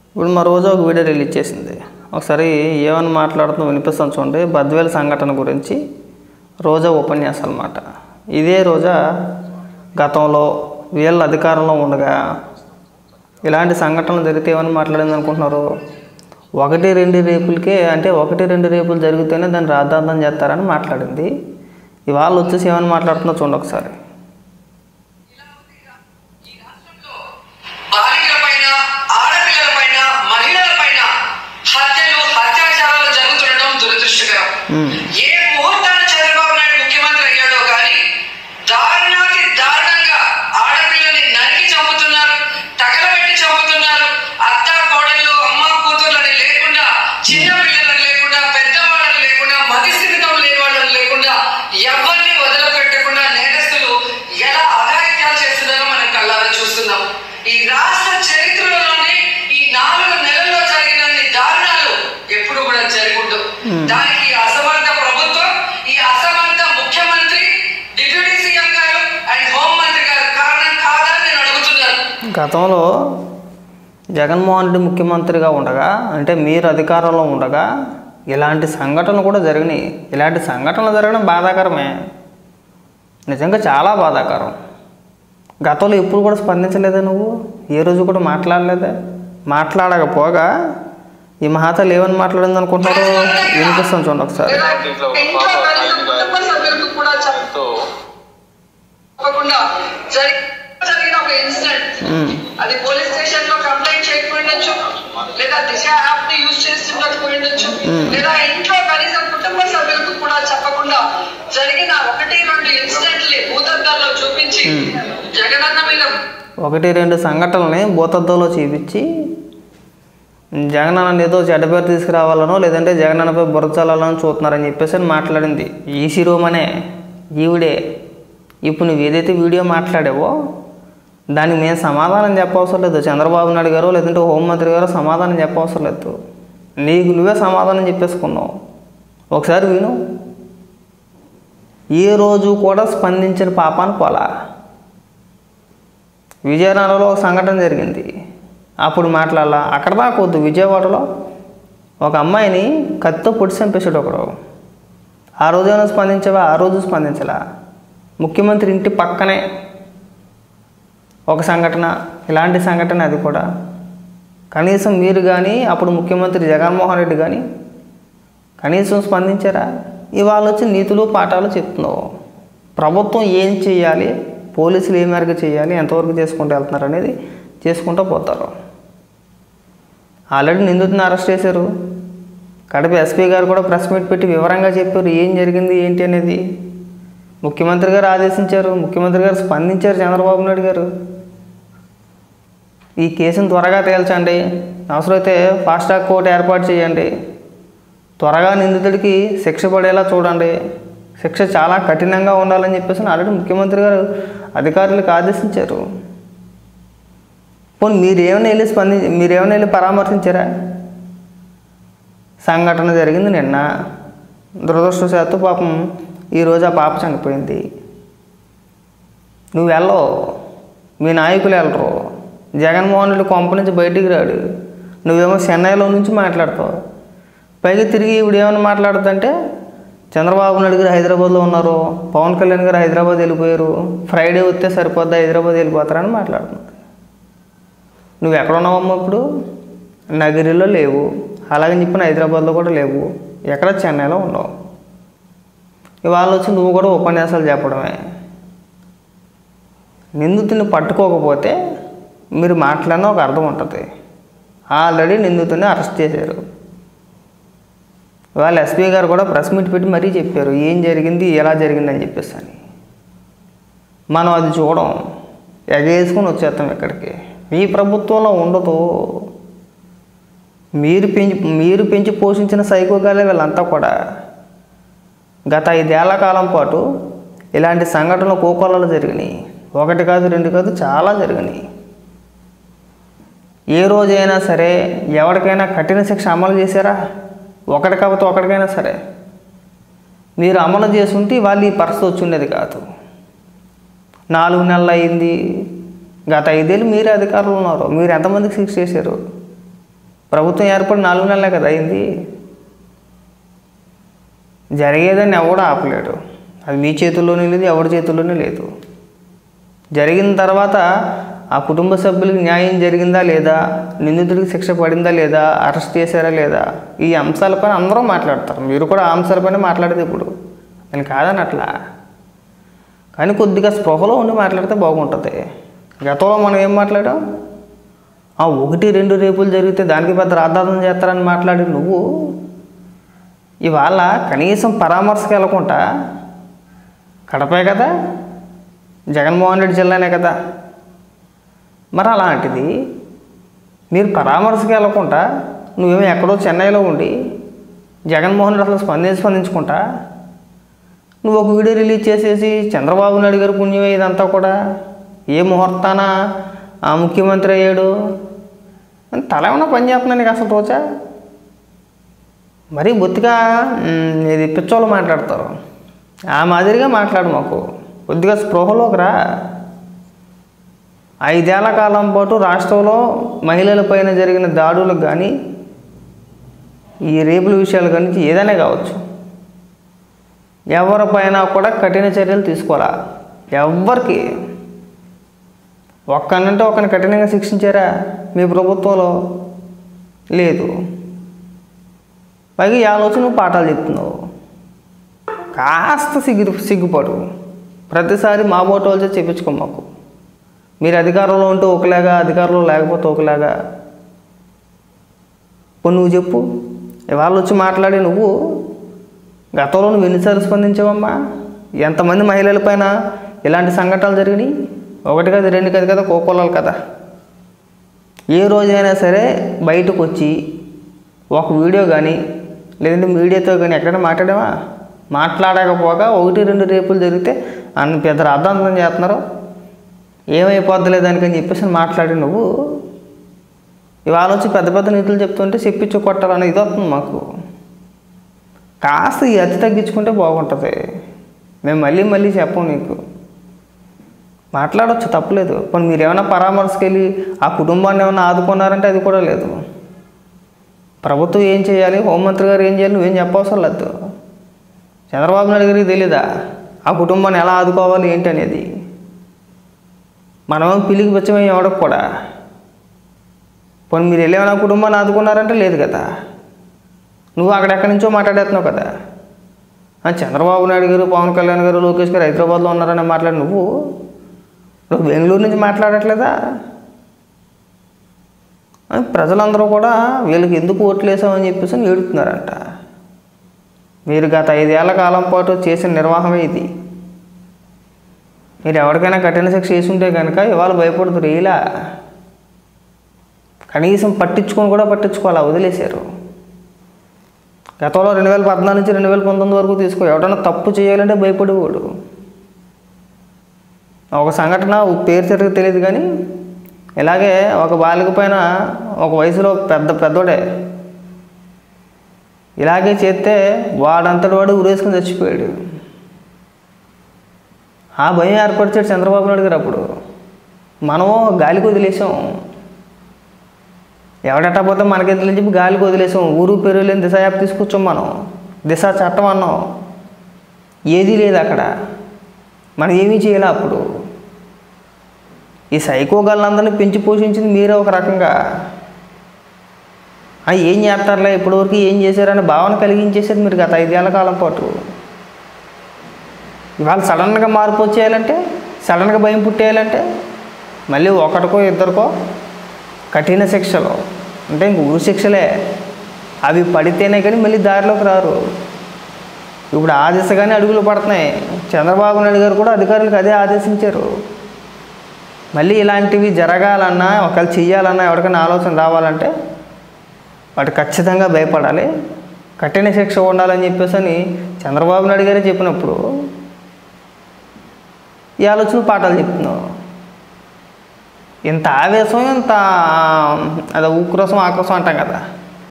ఇప్పుడు మా రోజా ఒక వీడియో రిలీజ్ చేసింది. ఒకసారి ఏమని మాట్లాడుతుందో వినిపిస్తాను చూడండి. బద్వేల్ సంఘటన గురించి రోజా ఉపన్యాసం అన్నమాట. ఇదే రోజా గతంలో వీళ్ళ అధికారంలో ఉండగా ఇలాంటి సంఘటనలు జరిగితే ఏమని మాట్లాడింది అనుకుంటున్నారు? 1-2 రేపులకే, అంటే 1-2 రేపులు జరిగితేనే దాన్ని రాద్ధాంతం చేస్తారని మాట్లాడింది. ఇవాళ వచ్చేసి ఏమని మాట్లాడుతుందో చూడండి ఒకసారి. ఏ ముహూర్తాన్ని చంద్రబాబు నాయుడు ముఖ్యమంత్రి అయ్యాడో కానీ దారుణాతి దారుణంగా ఆడపిల్లని నరికి చంపుతున్నారు, తగలబెట్టి చంపుతున్నారు. అత్త కోడళ్ళు, అమ్మ కూతుర్లని లేకుండా, చిన్న పిల్లలని లేకుండా, పెద్దవాళ్ళని లేకుండా, మతి స్థితితో లేని వాళ్ళని లేకుండా, ఎవరిని వదిలిపెట్టకుండా నేరస్తులు ఎలా అఘాయిత్యాలు చేస్తున్నారో మనం కళ్ళారా చూస్తున్నాం. ఈ రాష్ట్ర చరిత్రలోనే ఈ 4 నెలల్లో జరిగిన దారుణాలు ఎప్పుడు కూడా జరుగుండవు. దానికి అసమర్థ ప్రభుత్వం, ఈ అసమర్థ ముఖ్యమంత్రి, డిప్యూటీ సీఎం గారు అండ్ హోంమంత్రి గారు కారణం కాదా నేను అడుగుతున్నాను. గతంలో జగన్మోహన్ రెడ్డి ముఖ్యమంత్రిగా ఉండగా, అంటే మీరు అధికారంలో ఉండగా ఇలాంటి సంఘటనలు కూడా జరిగినాయి. ఇలాంటి సంఘటనలు జరగడం బాధాకరమే, నిజంగా చాలా బాధాకరం. గతంలో ఎప్పుడు కూడా స్పందించలేదా నువ్వు? ఏ రోజు కూడా మాట్లాడలేదా? మాట్లాడకపోగా ఈ మహాతలు ఏమని మాట్లాడింది అనుకుంటున్నారు? వినిపిస్తాను చూడండి ఒకసారి. అది పోలీస్ స్టేషన్ లో కంప్లైంట్ చేయకపోయిండొచ్చు, లేదా దిశ యాప్ ని యూజ్ చేస్తుండకపోయిండొచ్చు, లేదా ఇంట్లో కనీసం కుటుంబ సభ్యులకు కూడా చెప్పకుండా జరిగిన 1-2 ఇన్సిడెంట్లీ భూతద్దాల్లో చూపించి జగనన్న మీద 1-2 సంఘటనల్ని భూతద్దంలో చూపించి జగనన్న ఏదో చెడ్డపేరు తీసుకురావాలనో లేదంటే జగనన్నపై బురచాలని చూస్తున్నారని చెప్పేసి మాట్లాడింది ఈ శిరోమనే ఈవిడే. ఇప్పుడు నువ్వు ఏదైతే వీడియో మాట్లాడావో దానికి మేము సమాధానం చెప్పవసరం లేదు. చంద్రబాబు నాయుడు గారు లేదంటే హోంమంత్రి గారు సమాధానం చెప్పవసరం లేదు. నీకు నువ్వే సమాధానం చెప్పేసుకున్నావు. ఒకసారి విను. ఏ రోజు కూడా స్పందించిన పాపాన్ని పోలా. విజయనగరంలో ఒక సంఘటన జరిగింది, అప్పుడు మాట్లాడాలా. అక్కడ దాకా వద్దు, విజయవాడలో ఒక అమ్మాయిని కత్తితో పొడి చంపేసాడు ఒకడు. ఆ రోజు ఏమైనా స్పందించావా? ఆ రోజు స్పందించలా. ముఖ్యమంత్రి ఇంటి పక్కనే ఒక సంఘటన, ఇలాంటి సంఘటన, అది కూడా కనీసం మీరు కానీ అప్పుడు ముఖ్యమంత్రి జగన్మోహన్ రెడ్డి కానీ కనీసం స్పందించారా? ఇవాళ వచ్చి నీతులు పాఠాలు చెప్తున్నావు. ప్రభుత్వం ఏం చేయాలి, పోలీసులు ఏ మేరకు చేయాలి, ఎంతవరకు చేసుకుంటూ వెళ్తున్నారు అనేది చేసుకుంటూ పోతారు. ఆల్రెడీ నిందితుని అరెస్ట్ చేశారు. కడప ఎస్పీ గారు కూడా ప్రెస్ మీట్ పెట్టి వివరంగా చెప్పారు ఏం జరిగింది ఏంటి అనేది. ముఖ్యమంత్రి గారు ఆదేశించారు, ముఖ్యమంత్రి గారు స్పందించారు, చంద్రబాబు నాయుడు గారు. ఈ కేసును త్వరగా తేల్చండి, అవసరమైతే ఫాస్ట్ ట్రాక్ కోర్టు ఏర్పాటు చేయండి, త్వరగా నిందితుడికి శిక్ష పడేలా చూడండి, శిక్ష చాలా కఠినంగా ఉండాలని చెప్పేసి ఆల్రెడీ ముఖ్యమంత్రి గారు అధికారులకు ఆదేశించారు. పోనీ మీరేమైనా వెళ్ళి పరామర్శించారా? సంఘటన జరిగింది నిన్న, దురదృష్టవశాత్తు పాపం ఈరోజు ఆ పాప చనిపోయింది. నువ్వు వెళ్ళవు, మీ నాయకులు వెళ్ళరు, జగన్మోహన్ రెడ్డి కొంప నుంచి బయటికి రాడు, నువ్వేమో చెన్నైలో నుంచి మాట్లాడతావు. పైగా తిరిగి ఇప్పుడు ఏమైనా మాట్లాడుతుందంటే చంద్రబాబు నాయుడు గారు హైదరాబాద్లో ఉన్నారు, పవన్ కళ్యాణ్ గారు హైదరాబాద్ వెళ్ళిపోయారు, ఫ్రైడే వస్తే సరిపోద్దా హైదరాబాద్ వెళ్ళిపోతారని మాట్లాడుతుంది. నువ్వు ఎక్కడ ఉన్నావమ్మా ఇప్పుడు? నగిరిలో లేవు, అలాగని చెప్పిన హైదరాబాద్లో కూడా లేవు, ఎక్కడ చెన్నైలో ఉండవు. ఇవాళ వచ్చి నువ్వు కూడా ఉపన్యాసాలు చెప్పడమే. నిందితుని పట్టుకోకపోతే మీరు మాట్లాడినా ఒక అర్థం ఉంటుంది. ఆల్రెడీ నిందితుని అరెస్ట్ చేశారు. వాళ్ళ ఎస్పీ గారు కూడా ప్రెస్ మీట్ పెట్టి మరీ చెప్పారు ఏం జరిగింది, ఎలా జరిగిందని చెప్పేసి అని. మనం అది చూడం, ఎగేసుకొని వచ్చేస్తాం ఇక్కడికి. మీ ప్రభుత్వంలో ఉండదు. మీరు పెంచి పోషించిన సైకోగాలే వీళ్ళంతా కూడా. గత 5 ఏళ్ల కాలం పాటు ఇలాంటి సంఘటనలు కోకొల్లలో జరిగినాయి. 1 కాదు 2 కాదు, చాలా జరిగినాయి. ఏ రోజైనా సరే ఎవరికైనా కఠిన శిక్ష అమలు చేశారా? ఒకటి కాకపోతే ఒకటికైనా సరే మీరు అమలు చేస్తుంటే వాళ్ళు ఈ పరిస్థితి వచ్చి ఉండేది కాదు. 4 నెలలు అయింది, గత 5 ఏళ్ళు మీరే అధికారులు ఉన్నారు, మీరు ఎంతమందికి శిక్ష చేశారు? ప్రభుత్వం ఏర్పడి 4 నెలలే కదా అయింది. జరిగేదాన్ని ఎవడూ ఆపలేడు. అది మీ చేతుల్లోనే లేదు, ఎవరి చేతుల్లోనే లేదు. జరిగిన తర్వాత ఆ కుటుంబ సభ్యులకు న్యాయం జరిగిందా లేదా, నిందితుడికి శిక్ష పడిందా లేదా, అరెస్ట్ చేశారా లేదా, ఈ అంశాలపైన అందరూ మాట్లాడతారు. మీరు కూడా ఆ అంశాలపైన మాట్లాడేది ఇప్పుడు, నేను కాదని అట్లా. కానీ కొద్దిగా స్పృహలో ఉండి మాట్లాడితే బాగుంటుంది. గతంలో మనం ఏం మాట్లాడాం, 1-2 రేపులు జరిగితే దానికి పెద్ద రాద్ధాంతం చేస్తారని మాట్లాడి నువ్వు ఇవాళ కనీసం పరామర్శకు వెళ్ళకుండా, కడపే కదా, జగన్మోహన్ రెడ్డి జిల్లానే కదా, మరి అలాంటిది మీరు పరామర్శకు వెళ్ళకుండా నువ్వేమో ఎక్కడో చెన్నైలో ఉండి జగన్మోహన్ రెడ్డి అసలు స్పందించుకుంటా నువ్వు ఒక వీడియో రిలీజ్ చేసేసి చంద్రబాబు నాయుడు గారు పుణ్యమే ఇదంతా కూడా, ఏ ముహూర్తాన ఆ ముఖ్యమంత్రి అయ్యాడు అని తల ఏమన్నా పని చేస్తున్నాను నీకు అసలు రోజా. మరీ బొత్తిగా ఇది పిచ్చోళ్ళు మాట్లాడతారు, ఆ మాదిరిగా మాట్లాడు. మాకు కొద్దిగా స్పృహలోకి రా. 5 ఏళ్ల కాలం పాటు రాష్ట్రంలో మహిళలపైన జరిగిన దాడులకు కానీ, ఈ రేపుల విషయాలు కానీ ఏదైనా కావచ్చు, ఎవరిపైన కూడా కఠిన చర్యలు తీసుకోవాలా. ఎవ్వరికి ఒక్కనంటే ఒకరిని కఠినంగా శిక్షించారా మీ ప్రభుత్వంలో? లేదు. పైగా ఈ ఆలోచన నువ్వు పాఠాలు చెప్తున్నావు. కాస్త సిగ్గుపడు. ప్రతిసారి మా బోటోల్చే చెప్పించుకో మాకు. మీరు అధికారంలో ఉంటే ఒకలాగా, అధికారంలో లేకపోతే ఒకలాగా. ఇప్పుడు నువ్వు చెప్పు, ఇవాళ వచ్చి మాట్లాడి నువ్వు గతంలో నువ్వు ఎన్నిసార్లు స్పందించావమ్మా? ఎంతమంది మహిళలపైన ఇలాంటి సంఘటనలు జరిగినాయి? 1 కాదు 2 కాదు కదా, కోకొల్లాలు కదా. ఏ రోజైనా సరే బయటకు వచ్చి ఒక వీడియో కానీ లేదంటే మీడియాతో కానీ ఎక్కడైనా మాట్లాడావా? మాట్లాడకపోగా 1-2 రేపులు జరిగితే అన్ని పెద్ద రాద్ధాంతం చేస్తున్నారు, ఏమైపోద్దులే దానికని చెప్పేసి మాట్లాడి నువ్వు ఇవాళ వచ్చి పెద్ద పెద్ద నీతులు చెప్తుంటే చెప్పించు కొట్టాలని ఇది వస్తుంది మాకు. కాస్త ఈ అతి తగ్గించుకుంటే బాగుంటుంది. మేము మళ్ళీ చెప్పం నీకు. మాట్లాడవచ్చు, తప్పలేదు. पण మీరు ఏమైనా పరామర్శకు వెళ్ళి ఆ కుటుంబాన్ని ఏమైనా ఆదుకున్నారంటే అది కూడా లేదు. ప్రభుత్వం ఏం చేయాలి, హోంమంత్రి గారు ఏం చేయాలి, నువ్వేం చెప్పవసరం లేదు. చంద్రబాబు నాయుడు గారికి తెలీదా ఆ కుటుంబాన్ని ఎలా ఆదుకోవాలి ఏంటి అనేది? మనమేమో పిల్లికి బచ్చమే ఎవడకు కూడా. పోనీ మీరు వెళ్ళేమైనా కుటుంబాన్ని ఆదుకున్నారంటే లేదు కదా. నువ్వు అక్కడెక్కడి నుంచో మాట్లాడేస్తున్నావు కదా. చంద్రబాబు నాయుడు గారు, పవన్ కళ్యాణ్ గారు, లోకేష్ గారు హైదరాబాద్లో ఉన్నారని మాట్లాడి నువ్వు బెంగళూరు నుంచి మాట్లాడట్లేదా? ప్రజలందరూ కూడా వీళ్ళకి ఎందుకు ఓట్లు వేసామని చెప్పేసి ఏడుతున్నారంట. మీరు గత 5 ఏళ్ల కాలం పాటు చేసిన నిర్వాహమే ఇది. మీరు ఎవరికైనా కఠిన శిక్ష వేసుంటే కనుక ఇవాళ భయపడుతున్నారు. ఇలా కనీసం పట్టించుకొని కూడా పట్టించుకోవాలా, వదిలేశారు. గతంలో 2014 నుంచి 2019 వరకు తీసుకో, ఎవడన్నా తప్పు చేయాలంటే భయపడేవాడు. ఒక సంఘటన పేరు తిరిగి తెలియదు కానీ ఇలాగే ఒక బాలిక పైన ఒక వయసులో పెద్దోడే ఇలాగే చేస్తే వాడంతటి వాడు ఉరేసుకుని చచ్చిపోయాడు. ఆ భయం ఏర్పరిచాడు చంద్రబాబు నాయుడు గారు. అప్పుడు మనము గాలికి వదిలేసాం. ఎవడెట్టపోతే మనకెందుకు చెప్పి గాలికి వదిలేసాం. ఊరు పేరు లేని దిశ యాప్ తీసుకొచ్చాం మనం. దిశ చట్టం అన్నాం, ఏదీ లేదు అక్కడ. మనం ఏమీ చేయాలి. అప్పుడు ఈ సైకోగాళ్ళందరినీ పెంచి పోషించింది మీరే ఒక రకంగా. ఏం చేస్తారులే, ఇప్పటివరకు ఏం చేశారనే భావన కలిగించేసారు మీరు గత 5 ఏళ్ల కాలం పాటు. ఇవాళ సడన్గా మార్పు వచ్చేయాలంటే, సడన్గా భయం పుట్టేయాలంటే మళ్ళీ ఒకటికో ఇద్దరికో కఠిన శిక్షలు అంటే ఇంక ఊరు శిక్షలే. అవి పడితేనే కానీ మళ్ళీ దారిలోకి రారు. ఇప్పుడు ఆ దిశగానే అడుగులు పడుతున్నాయి. చంద్రబాబు నాయుడు గారు కూడా అధికారులకు అదే ఆదేశించారు. మళ్ళీ ఇలాంటివి జరగాలన్నా, ఒకవేళ చెయ్యాలన్నా, ఎవరికైనా ఆలోచన రావాలంటే వాటి ఖచ్చితంగా భయపడాలి, కఠిన శిక్ష ఉండాలని చెప్పేసి అని చంద్రబాబు నాయుడు గారే చెప్పినప్పుడు ఈ ఆలోచన పాఠాలు చెప్తున్నావు. ఇంత ఆవేశం, ఇంత అదే ఊక్రోసం ఆక్రోశం అంటాం కదా,